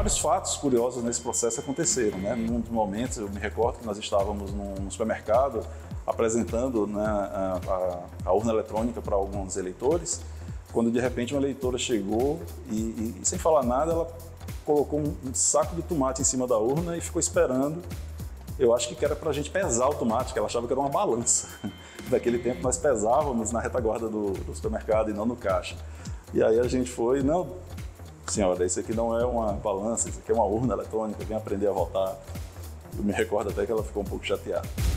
vários fatos curiosos nesse processo aconteceram, né? Num dos momentos, eu me recordo que nós estávamos num supermercado apresentando, né, a urna eletrônica para alguns eleitores, quando de repente uma eleitora chegou e sem falar nada, ela colocou um saco de tomate em cima da urna e ficou esperando. Eu acho que era para a gente pesar o tomate, que ela achava que era uma balança. Naquele tempo nós pesávamos na retaguarda do supermercado e não no caixa. E aí a gente foi, não, senhora, isso aqui não é uma balança, isso aqui é uma urna eletrônica, vem aprender a votar. Eu me recordo até que ela ficou um pouco chateada.